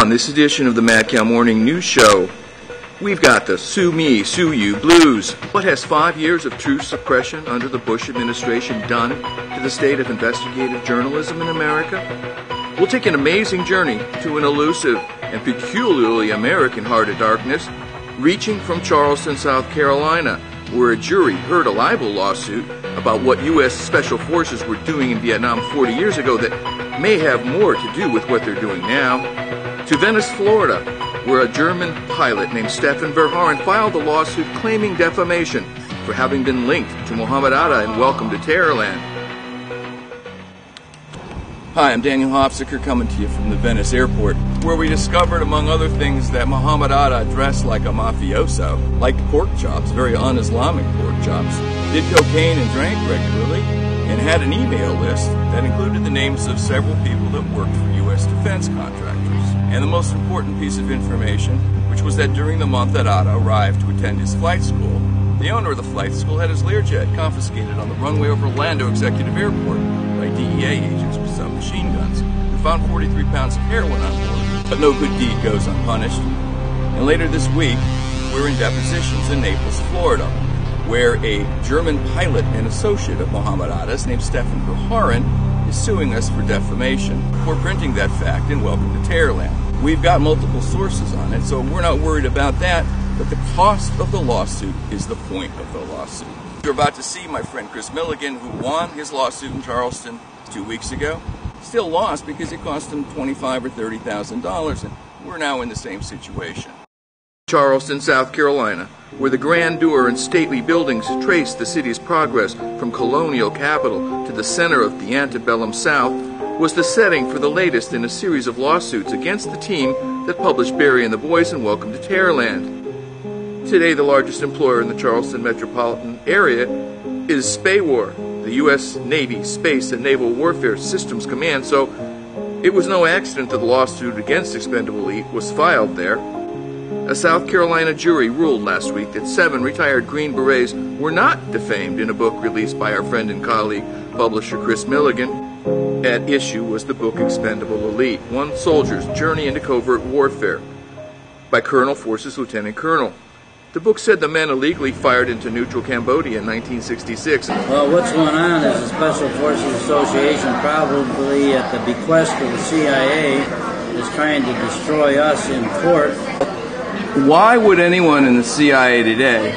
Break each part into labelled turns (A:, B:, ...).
A: On this edition of the Mad Cow Morning News Show, we've got the sue me, sue you blues. What has 5 years of truth suppression under the Bush administration done to the state of investigative journalism in America? We'll take an amazing journey to an elusive and peculiarly American heart of darkness, reaching from Charleston, South Carolina, where a jury heard a libel lawsuit about what U.S. Special Forces were doing in Vietnam 40 years ago that may have more to do with what they're doing now, to Venice, Florida, where a German pilot named Stefan Verhaeren filed a lawsuit claiming defamation for having been linked to Mohamed Atta in Welcome to Terrorland. Hi, I'm Daniel Hopsicker coming to you from the Venice airport, where we discovered, among other things, that Mohamed Atta dressed like a mafioso, liked pork chops, very un-Islamic pork chops, did cocaine and drank regularly, and had an email list that included the names of several people that worked for U.S. defense contractors. And the most important piece of information, which was that during the month that Atta arrived to attend his flight school, the owner of the flight school had his Lear jet confiscated on the runway over Orlando Executive Airport by DEA agents with some machine guns, who found 43 pounds of heroin on board. But no good deed goes unpunished. And later this week, we're in depositions in Naples, Florida, where a German pilot and associate of Mohamed Atta's named Stefan Verhaeren is suing us for defamation. We're printing that fact in Welcome to Terrorland. We've got multiple sources on it, so we're not worried about that, but the cost of the lawsuit is the point of the lawsuit. You're about to see my friend Chris Milligan, who won his lawsuit in Charleston 2 weeks ago, still lost because it cost him $25,000 or $30,000, and we're now in the same situation. Charleston, South Carolina, where the grandeur and stately buildings trace the city's progress from colonial capital to the center of the antebellum South, was the setting for the latest in a series of lawsuits against the team that published Barry and the Boys and Welcome to Terrorland. Today, the largest employer in the Charleston metropolitan area is SPAWAR, the U.S. Navy Space and Naval Warfare Systems Command, so it was no accident that the lawsuit against Expendable Elite was filed there. A South Carolina jury ruled last week that 7 retired Green Berets were not defamed in a book released by our friend and colleague, publisher Chris Milligan. At issue was the book Expendable Elite, One Soldier's Journey into Covert Warfare, by Colonel Forces Lieutenant Colonel. The book said the men illegally fired into neutral Cambodia in 1966.
B: Well, what's going on is the Special Forces Association, probably at the bequest of the CIA, is trying to destroy us in court.
A: Why would anyone in the CIA today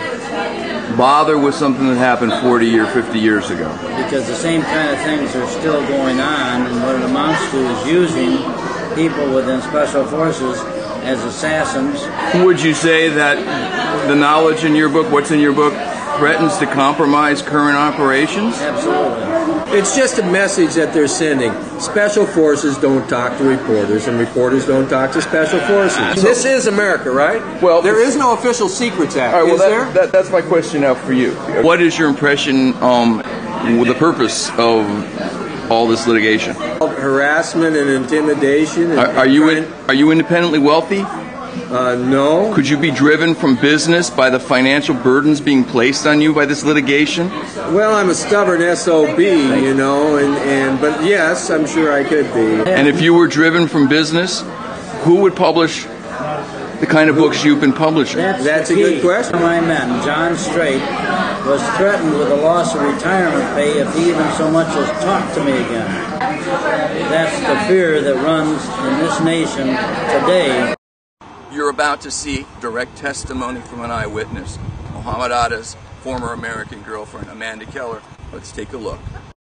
A: bother with something that happened 40 or 50 years ago?
B: Because the same kind of things are still going on, and what it amounts to is using people within Special Forces as assassins.
A: Would you say that the knowledge in your book, what's in your book, threatens to compromise current operations?
B: Absolutely.
C: It's just a message that they're sending. Special Forces don't talk to reporters, and reporters don't talk to Special Forces. This is America, right?
A: Well,
C: there is no Official Secrets Act,
A: all right,
C: is there?
A: That's my question now for you. What is your impression with the purpose of all this litigation?
C: Harassment and intimidation. And
A: are you independently wealthy?
C: No.
A: Could you be driven from business by the financial burdens being placed on you by this litigation?
C: Well, I'm a stubborn SOB, you know, but yes, I'm sure I could be.
A: And if you were driven from business, who would publish the kind of books you've been publishing?
C: That's a good question.
B: One of my men, John Strait, was threatened with a loss of retirement pay if he even so much as talked to me again. That's the fear that runs in this nation today.
A: You're about to see direct testimony from an eyewitness, Mohamed Atta's former American girlfriend, Amanda Keller. Let's take a look.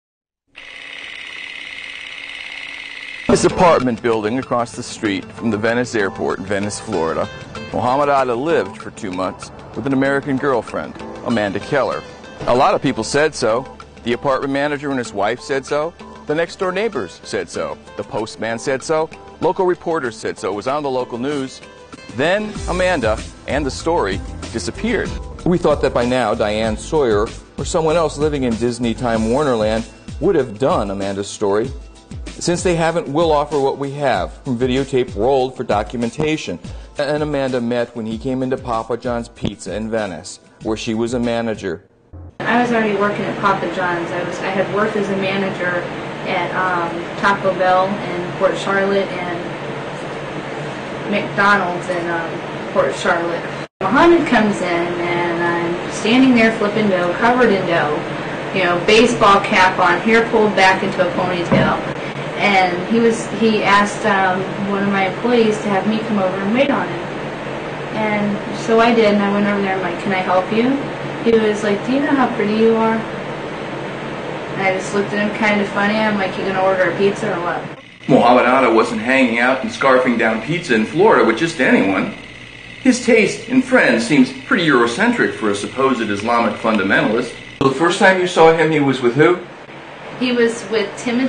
A: This apartment building across the street from the Venice airport in Venice, Florida, Mohamed Atta lived for 2 months with an American girlfriend, Amanda Keller. A lot of people said so. The apartment manager and his wife said so. The next door neighbors said so. The postman said so. Local reporters said so. It was on the local news. Then Amanda and the story disappeared. We thought that by now Diane Sawyer or someone else living in Disney Time Warnerland would have done Amanda's story. Since they haven't, we'll offer what we have from videotape rolled for documentation. And Amanda met when he came into Papa John's Pizza in Venice, where she was a manager.
D: I was already working at Papa John's. I had worked as a manager at Taco Bell in Port Charlotte and McDonald's in Port Charlotte. Mohamed comes in, and I'm standing there flipping dough, covered in dough, you know, baseball cap on, hair pulled back into a ponytail. And he asked one of my employees to have me come over and wait on him. And so I did, and I went over there and I'm like, can I help you? He was like, do you know how pretty you are? And I just looked at him kind of funny. I'm like, you gonna order a pizza or what?
A: Mohamed Atta wasn't hanging out and scarfing down pizza in Florida with just anyone. His taste in friends seems pretty Eurocentric for a supposed Islamic fundamentalist. So the first time you saw him, he was with who?
D: He was with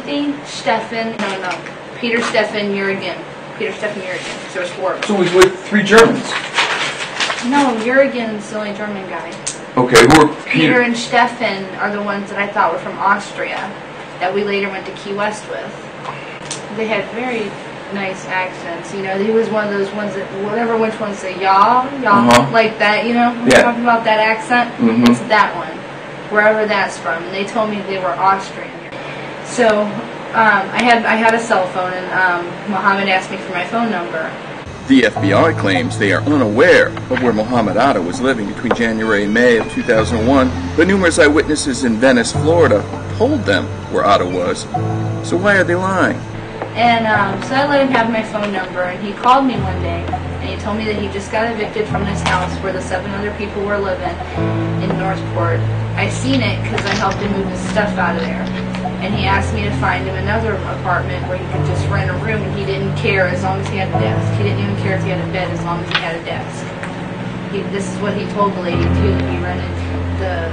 D: Peter Stefan Jürgen. Peter Stefan Jürgen. There was 4 of them.
A: So he's with 3 Germans.
D: No, Jürgen's the only German guy.
A: Okay, who are
D: Peter and Stefan are the ones that I thought were from Austria, that we later went to KeyWest with. They had very nice accents. You know, he was one of those ones that whatever which ones say y'all, like that. You know, we're talking about that accent. It's that one, wherever that's from. And they told me they were Austrian. So I had a cell phone, and Mohamed asked me for my phone number.
A: The FBI claims they are unaware of where Mohamed Atta was living between January and May of 2001, but numerous eyewitnesses in Venice, Florida, told them where Atta was. So why are they lying?
D: And so I let him have my phone number, and he called me one day, and he told me that he just got evicted from his house where the 7 other people were living in Northport. I seen it because I helped him move his stuff out of there. And he asked me to find him another apartment where he could just rent a room, and he didn't care as long as he had a desk. He didn't even care if he had a bed as long as he had a desk. This is what he told the lady too, that he rented the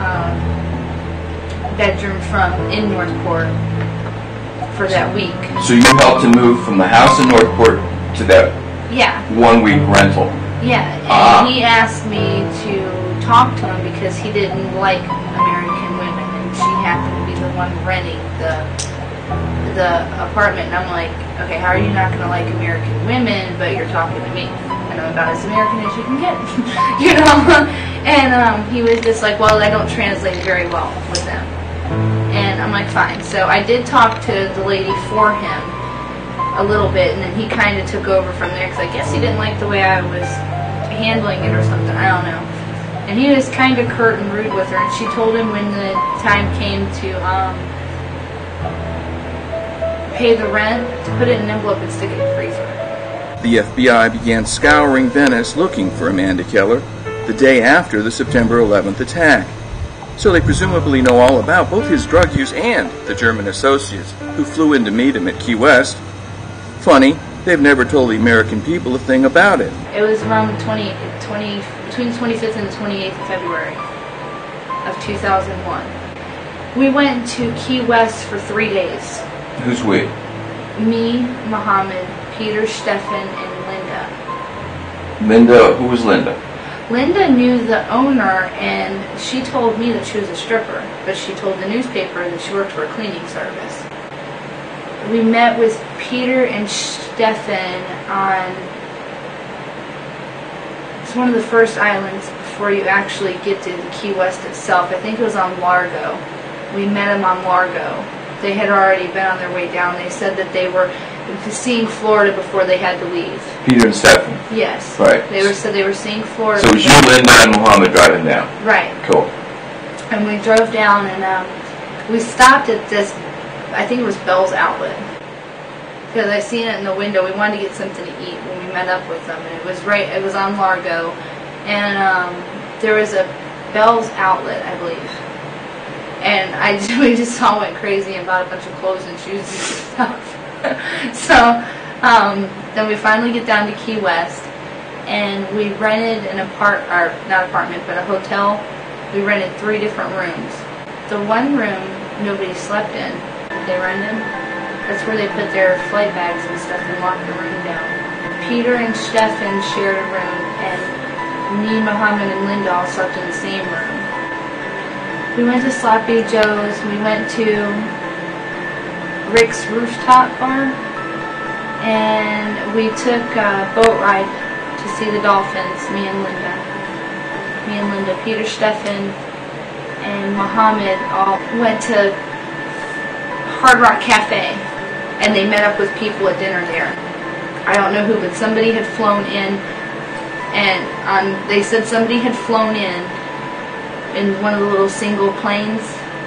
D: bedroom from in Northport for that week.
A: So you helped him move from the house in Northport to that 1-week rental?
D: Yeah, and he asked me to talk to him because he didn't like American women, and she happened to be the one renting the apartment. And I'm like, okay, how are you not going to like American women, but you're talking to me? And I'm about as American as you can get, you know? And he was just like, well, I don't translate very well with them. And I'm like, fine. So I did talk to the lady for him a little bit, and then he kind of took over from there because I guess he didn't like the way I was handling it or something. I don't know. And he was kind of curt and rude with her, and she told him when the time came to pay the rent, to put it in an envelope and stick it in the freezer.
A: The FBI began scouring Venice looking for Amanda Keller the day after the September 11th attack. So they presumably know all about both his drug use and the German associates who flew in to meet him at KeyWest. Funny, they've never told the American people a thing about it.
D: It was around between the 25th and the 28th of February of 2001. We went to KeyWest for 3 days.
A: Who's we?
D: Me, Mohamed, Peter, Stefan, and Linda.
A: Linda, who was Linda?
D: Linda knew the owner, and she told me that she was a stripper, but she told the newspaper that she worked for a cleaning service. We met with Peter and Stefan on, it's one of the first islands before you actually get to the KeyWest itself. I think it was on Largo. We met them on Largo. They had already been on their way down. They said that they were seeing Florida before they had to leave.
A: Peter and Stefan?
D: Yes.
A: Right.
D: They were seeing Florida.
A: So it was you, Linda, and Mohamed driving down?
D: Right.
A: Cool.
D: And we drove down, and we stopped at this, I think it was Bell's Outlet. Because I seen it in the window. We wanted to get something to eat when we met up with them. And it was on Largo. And there was a Bell's Outlet, I believe. And we just all went crazy and bought a bunch of clothes and shoes and stuff. So then we finally get down to KeyWest, and we rented but a hotel. We rented 3 different rooms. The one room nobody slept in, they rented. That's where they put their flight bags and stuff and locked the room down. Peter and Stefan shared a room, and me, Mohamed, and Linda all slept in the same room. We went to Sloppy Joe's. We went to Rick's Rooftop Bar, and we took a boat ride to see the dolphins, me and Linda. Peter, Stefan, and Mohamed all went to Hard Rock Cafe, and they met up with people at dinner there. I don't know who, but somebody had flown in, and they said somebody had flown in one of the little single planes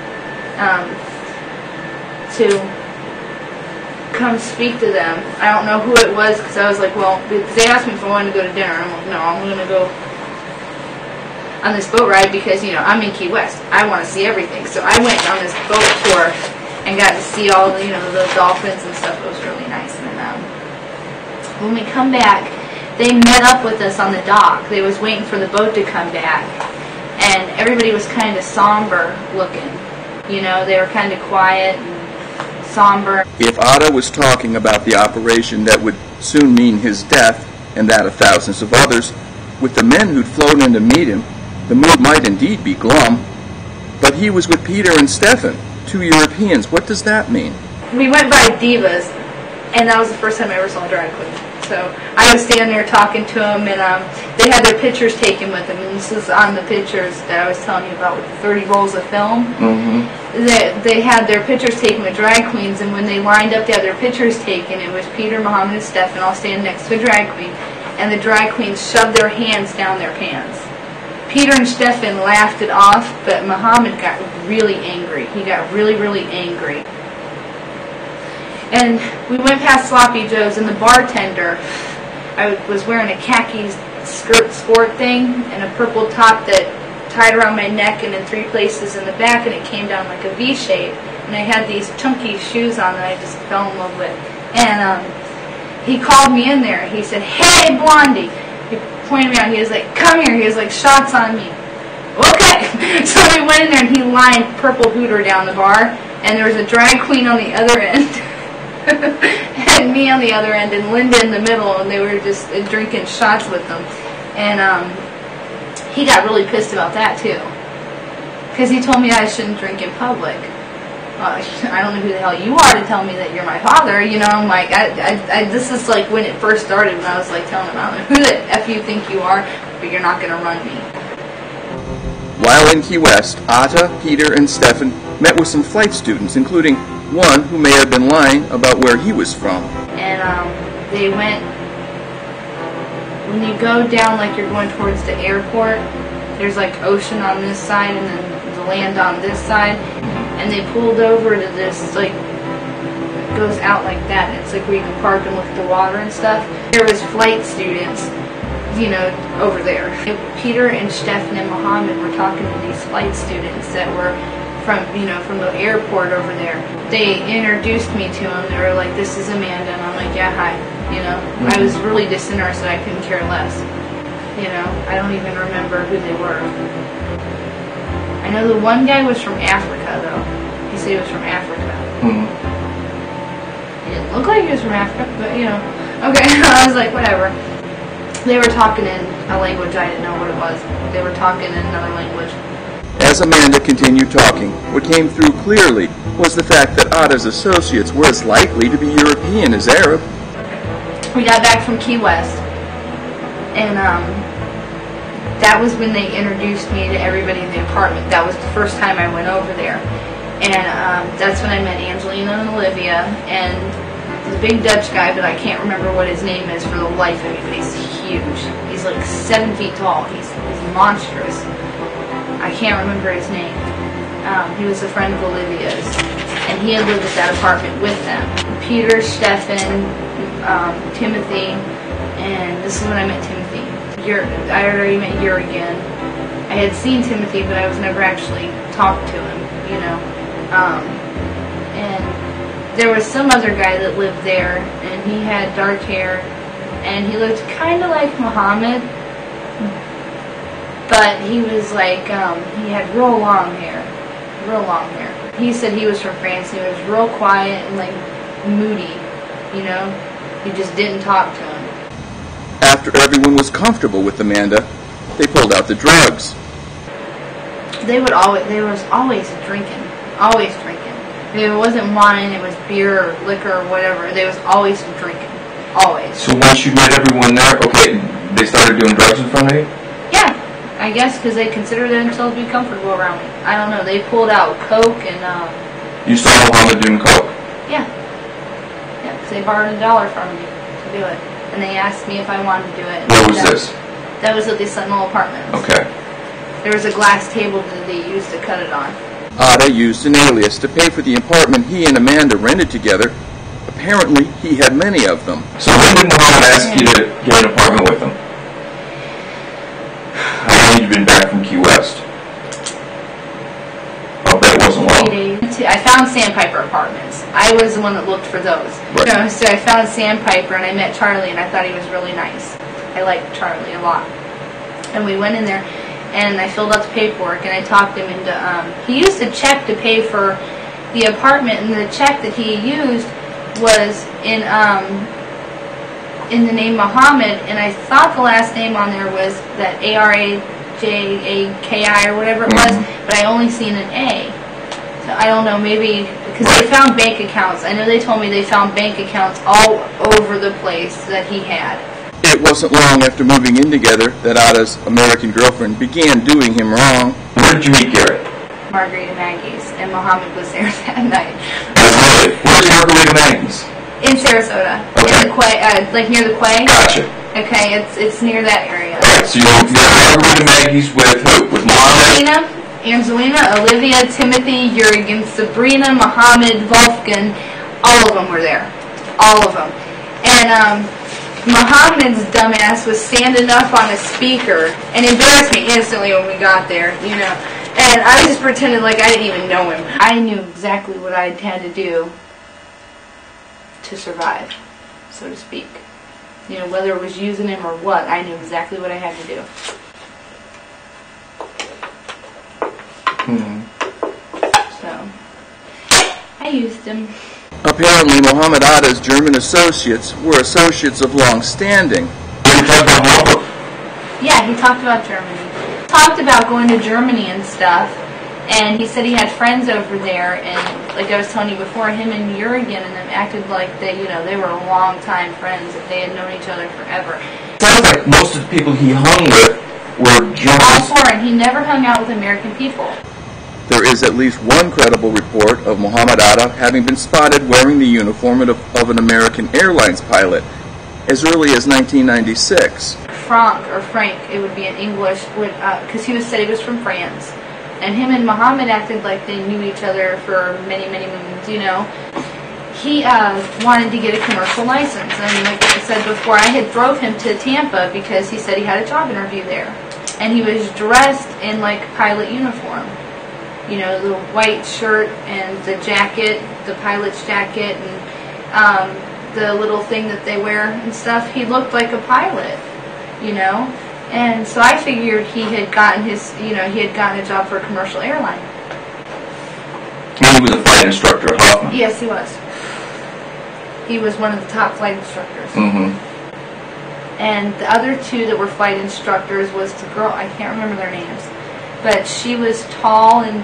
D: to come speak to them. I don't know who it was, because I was like, well, because they asked me if I wanted to go to dinner. I'm like, no, I'm going to go on this boat ride because, you know, I'm in Key West. I want to see everything. So I went on this boat tour and got to see all the, you know, the dolphins and stuff. It was really nice. And when we come back, they met up with us on the dock. They was waiting for the boat to come back, and everybody was kind of somber looking. You know, they were kind of quiet and somber.
A: If Atta was talking about the operation that would soon mean his death and that of thousands of others, with the men who'd flown in to meet him, the mood might indeed be glum. But he was with Peter and Stefan, 2 Europeans. What does that mean?
D: We went by Divas, and that was the first time I ever saw a drag queen. So I was standing there talking to them, and they had their pictures taken with them. And this is on the pictures that I was telling you about with the 30 rolls of film. They had their pictures taken with drag queens, and when they lined up to have their pictures taken, it was Peter, Mohamed, and Stefan all standing next to a drag queen, and the drag queens shoved their hands down their pants. Peter and Stefan laughed it off, but Mohamed got really angry. He got really, really angry. And we went past Sloppy Joe's, and the bartender, I was wearing a khaki sport thing and a purple top that tied around my neck and in 3 places in the back, and it came down like a V shape. And I had these chunky shoes on that I just fell in love with. And he called me in there. He said, "Hey, Blondie." He pointed me out. He was like, "Come here." He was like, "Shots on me." Okay. So we went in there, and he lined Purple Hooter down the bar, and there was a drag queen on the other end. And me on the other end, and Linda in the middle, and they were just drinking shots with them. And he got really pissed about that too, because he told me I shouldn't drink in public. I don't know who the hell you are to tell me that you're my father. You know, I'm like, this is like when it first started, when I was like telling him, I don't know who the F you think you are, but you're not going to run me.
A: While in Key West, Atta, Peter, and Stefan met with some flight students, including one who may have been lying about where he was from.
D: And they went, when you go down like you're going towards the airport, there's like ocean on this side and then the land on this side, and they pulled over to this, like, it goes out like that, and it's like where you can park and look at the water and stuff. There was flight students, you know, over there. Peter and Stefan and Mohamed were talking to these flight students that were from, you know, from the airport over there. They introduced me to them. They were like, "This is Amanda," and I'm like, "Yeah, hi." You know, I was really disinterested. I couldn't care less. You know, I don't even remember who they were. I know the one guy was from Africa, though. He said he was from Africa. He didn't look like he was from Africa, but, you know. Okay, I was like, whatever. They were talking in a language I didn't know what it was. They were talking in another language.
A: As Amanda continued talking, what came through clearly was the fact that Atta's associates were as likely to be European as Arab.
D: We got back from Key West, and that was when they introduced me to everybody in the apartment. That was the first time I went over there. And that's when I met Angelina and Olivia, and the big Dutch guy, but I can't remember what his name is for the life of me, but he's huge. He's like 7 feet tall. He's monstrous. I can't remember his name. He was a friend of Olivia's, and he had lived at that apartment with them. Peter, Stefan, Timothy, and this is when I met Timothy. I had already met Lear again. I had seen Timothy, but I was never actually talked to him, you know. And there was some other guy that lived there, and he had dark hair, and he looked kind of like Mohamed, but he was like, he had real long hair. He said he was from France, and he was real quiet and like moody, you know. You just didn't talk to him.
A: After everyone was comfortable with Amanda, they pulled out the drugs.
D: There was always drinking. If it wasn't wine, it was beer or liquor or whatever. There was always drinking. Always.
E: So once you met everyone there, okay, they started doing drugs in front of you?
D: Yeah, I guess because they considered themselves to be comfortable around me. I don't know. They pulled out coke and.
E: You saw Mohamed doing coke?
D: Yeah. Yeah, because they borrowed $1 from me to do it. and they asked me if I wanted to do it.
E: Where was this?
D: That was at the Sentinel Apartments.
E: Okay.
D: There was a glass table that they used to cut it on.
A: Atta used an alias to pay for the apartment he and Amanda rented together. Apparently, he had many of them.
E: So when did Mohamed ask you to get an apartment with him? How long had you been back from KeyWest? I'll bet it wasn't long.
D: 3 days. I found Sandpiper Apartments. I was the one that looked for those.
E: Right.
D: So I found Sandpiper, and I met Charlie, and I thought he was really nice. I liked Charlie a lot. And we went in there, and I filled out the paperwork, and I talked him into, he used a check to pay for the apartment, and the check that he used was in the name Mohamed, and I thought the last name on there was that ARAJAKI or whatever it was, but I only seen an A. So I don't know, maybe, because they found bank accounts. I know they told me they found bank accounts all over the place that he had.
A: It wasn't long after moving in together that Atta's American girlfriend began doing him wrong.
E: Where did you meet Gary?
D: Margarita Maggie's, and Mohamed was there that night.
E: Really? Where's Margarita Maggie's?
D: In Sarasota.
E: Okay.
D: In the Quay, like near the Quay.
E: Gotcha.
D: Okay, it's near that area.
E: Alright, so you're at Margarita Maggie's with who? With Mohamed?
D: Angelina, Olivia, Timothy, Jurgen, Sabrina, Mohamed, Wolfgang, all of them were there. All of them. And Mohamed's dumbass was standing up on a speaker and embarrassed me instantly when we got there, you know. And I just pretended like I didn't even know him. I knew exactly what I had to do to survive, so to speak. You know, whether it was using him or what, I knew exactly what I had to do. So, I used him.
A: Apparently, Mohamed Atta's German associates were associates of long standing.
D: Yeah, he talked about Germany. Talked about going to Germany and stuff, and he said he had friends over there, and like I was telling you before, him and Jurgen and them acted like they were long-time friends, that they had known each other forever.
E: Sounds like most of the people he hung with were
D: All
E: Germans.
D: foreign. He never hung out with American people.
A: There is at least one credible report of Mohamed Atta having been spotted wearing the uniform of an American Airlines pilot as early as 1996.
D: Frank, it would be in English, because he said he was from France. And him and Mohamed acted like they knew each other for many, many moons, you know. He wanted to get a commercial license, and like I said before, I had drove him to Tampa because he said he had a job interview there. And he was dressed in like pilot uniform. You know, the white shirt and the jacket, the pilot's jacket, and the little thing that they wear and stuff. He looked like a pilot, you know. And so I figured he had gotten he had gotten a job for a commercial airline.
E: He was a flight instructor at Hoffman.
D: Yes, he was. He was one of the top flight instructors. And the other two that were flight instructors was the girl, I can't remember their names, but she was tall, and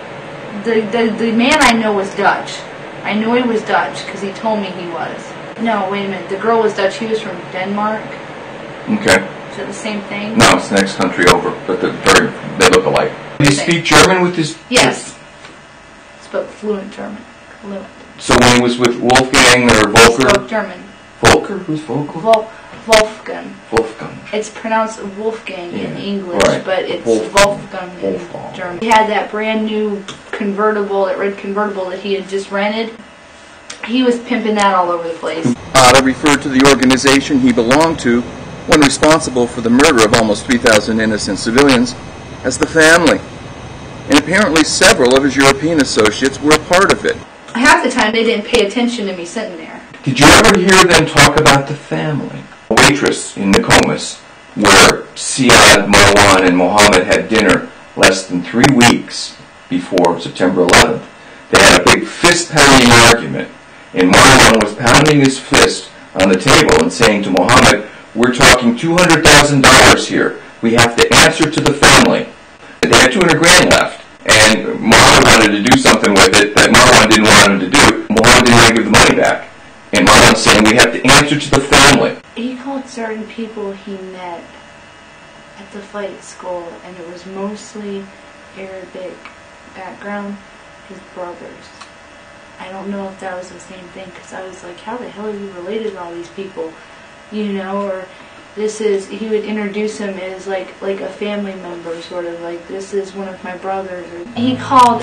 D: the man I know was Dutch. I know he was Dutch because he told me he was. No, wait a minute. The girl was Dutch. He was from Denmark.
E: Okay.
D: Is it the same thing?
E: No, it's the next country over, but they look alike. Did he speak German with his...
D: Yes. Spoke fluent German. Fluent.
E: So when he was with Wolfgang or Volker?
D: Spoke German.
E: Volker? Who's Volker?
D: Wolfgang.
E: Wolfgang.
D: It's pronounced Wolfgang in English,
E: right.
D: But it's Wolfgang in German. He had that brand new convertible, that red convertible that he had just rented. He was pimping that all over the place.
A: Atta referred to the organization he belonged to, when responsible for the murder of almost 3,000 innocent civilians, as the family. And apparently several of his European associates were a part of it.
D: Half the time they didn't pay attention to me sitting there.
E: Did you ever hear them talk about the family? A waitress in Nokomis, where Siad, Marwan, and Mohamed had dinner less than 3 weeks before September 11th. They had a big fist-pounding argument, and Marwan was pounding his fist on the table and saying to Mohamed, "We're talking $200,000 here. We have to answer to the family." They had 200 grand left, and Mohamed wanted to do something with it that Marwan didn't want him to do. Mohamed didn't want to give the money back. And Marwan's saying, "We have to answer to the family."
D: He called certain people he met at the flight school, and it was mostly Arabic background, his brothers. I don't know if that was the same thing, because I was like, how the hell are you related to all these people? you know, or he would introduce him as like a family member, sort of like, this is one of my brothers. He called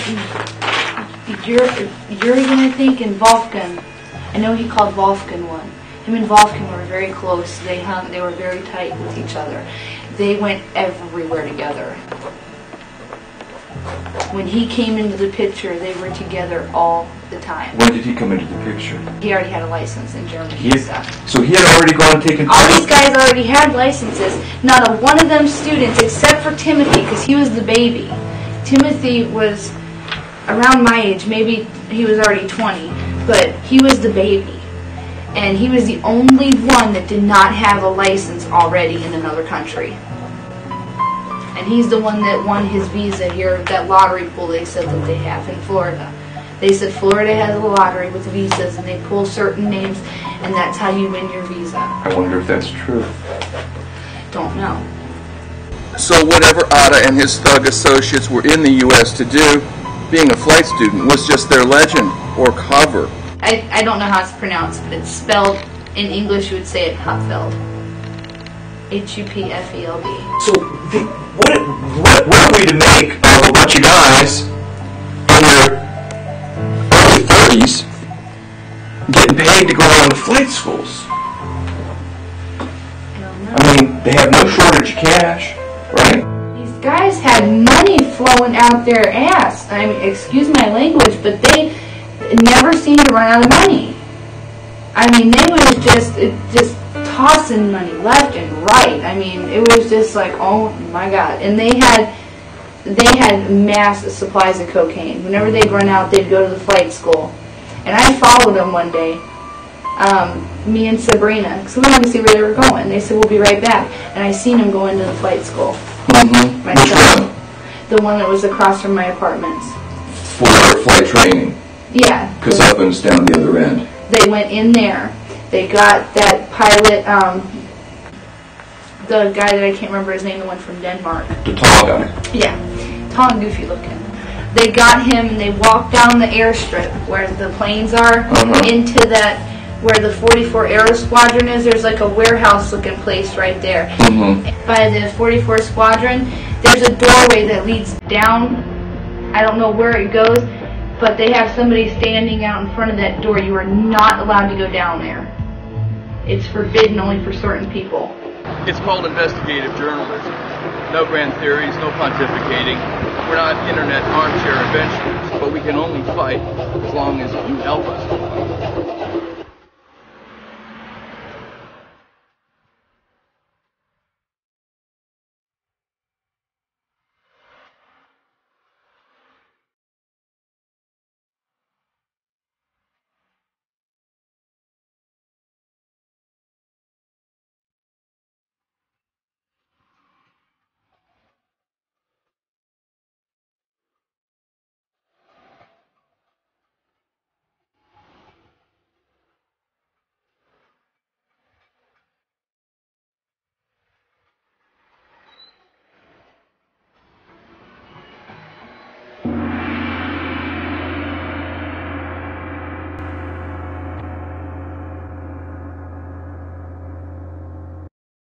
D: Jurgen, I think, and Wolfgang. I know he called Wolfgang one. Him and Wolfgang were very close. They were very tight with each other. They went everywhere together. When he came into the picture, they were together all the time.
E: When did he come into the picture?
D: He already had a license in Germany.
E: So he had already gone and taken...
D: All these guys already had licenses. Not a one of them students, except for Timothy, because he was the baby. Timothy was around my age. Maybe he was already 20, but he was the baby. And he was the only one that did not have a license already in another country. And he's the one that won his visa here, that lottery pool they said that they have in Florida. They said Florida has a lottery with visas, and they pull certain names, and that's how you win your visa.
E: I wonder if that's true.
D: Don't know.
A: So whatever Atta and his thug associates were in the U.S. to do, being a flight student was just their legend or cover.
D: I don't know how it's pronounced, but it's spelled, in English you would say it Hupfeld. Hupfeld.
E: So what are we to make of a bunch of guys in their early 30s getting paid to go on to flight schools? I mean, they have no shortage of cash, right?
D: These guys had money flowing out their ass. I mean, excuse my language, but they never seemed to run out of money. I mean, they was just tossing money left and right. I mean, it was just like, oh my God. And they had mass supplies of cocaine. Whenever they'd run out, they'd go to the flight school. And I followed them one day, me and Sabrina, because we wanted to see where they were going. They said, we'll be right back. And I seen them go into the flight school.
E: Mm-hmm.
D: Myself. The one that was across from my apartments.
E: For flight training?
D: Yeah.
E: Because up and down the other end.
D: They went in there. They got that pilot, the guy that I can't remember his name, the one from Denmark.
E: The tall guy.
D: Yeah, tall and goofy looking. They got him and they walked down the airstrip where the planes are, into that, where the 44 Aero Squadron is. There's like a warehouse looking place right there. By the 44 Squadron, there's a doorway that leads down. I don't know where it goes, but they have somebody standing out in front of that door. You are not allowed to go down there. It's forbidden only for certain people.
A: It's called investigative journalism. No grand theories, no pontificating. We're not internet armchair adventurers, but we can only fight as long as you help us.